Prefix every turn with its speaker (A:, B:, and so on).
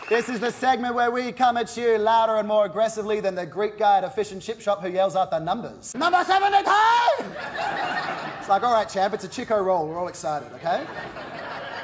A: This is the segment where we come at you louder and more aggressively than the Greek guy at a fish and chip shop who yells out the numbers. Number 73! It's like, all right, champ, it's a Chico roll. We're all excited, okay?